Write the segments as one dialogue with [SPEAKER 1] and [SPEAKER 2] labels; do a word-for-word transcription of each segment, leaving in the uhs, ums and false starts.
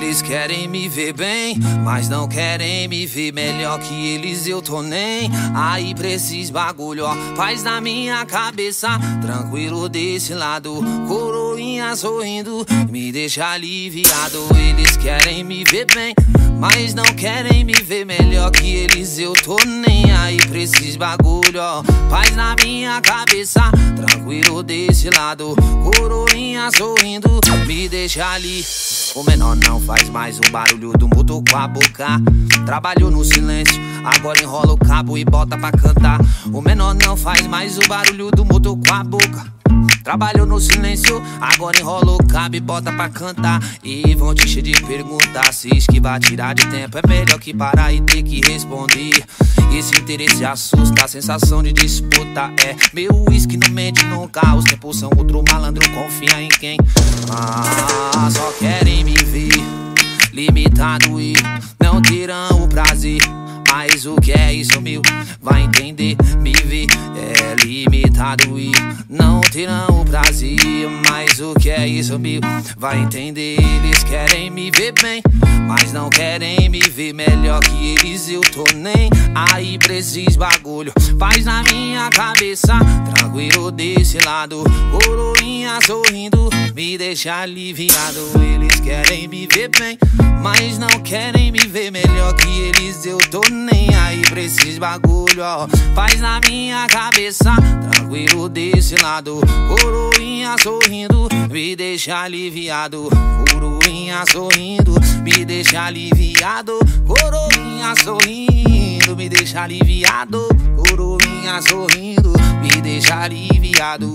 [SPEAKER 1] Eles querem me ver bem, mas não querem me ver melhor que eles, eu tô nem aí pra esses bagulho, ó. Faz na minha cabeça, tranquilo desse lado, coroinha sorrindo, me deixa aliviado. Eles querem me ver bem, mas não querem me ver melhor que eles, eu tô nem aí pra esses bagulho, ó. Faz na minha cabeça, tranquilo desse lado, coroinha sorrindo, me deixa ali. O menor não faz mais o barulho do mudo com a boca. Trabalhou no silêncio, agora enrola o cabo e bota pra cantar. O menor não faz mais o barulho do mudo com a boca. Trabalhou no silêncio, agora enrola o cabo e bota pra cantar. E vão te encher de perguntar, se esquivar, tirar de tempo, é melhor que parar e ter que responder. Esse interesse assusta, a sensação de disputa é meu uísque não mente nunca. Os tempos são outro malandro, confia em quem? Ah, só querem me ver limitado e não terão o prazer. Mas o que é isso, meu? Vai entender, me ver é limitado e não terão o prazer. Mas o que é isso, meu? Vai entender. Eles querem me ver bem, mas não querem me ver melhor que eles, eu tô nem aí pra esses bagulho. Faz na minha cabeça, tranquilo desse lado, coroinha sorrindo, me deixa aliviado. Eles querem me ver bem, mas não querem me ver melhor que eles, eu tô nem aí pra esses bagulho, ó. Faz na minha cabeça, tranquilo desse lado, coroinha sorrindo, me deixa aliviado. Coroinha sorrindo, me deixa aliviado. Coroinha sorrindo, me deixa aliviado. Coroinha sorrindo, me deixa aliviado.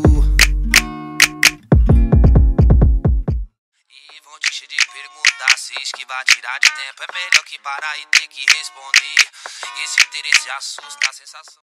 [SPEAKER 1] Se esquivar, tirar de tempo, é melhor que parar e ter que responder. Esse interesse assusta, a sensação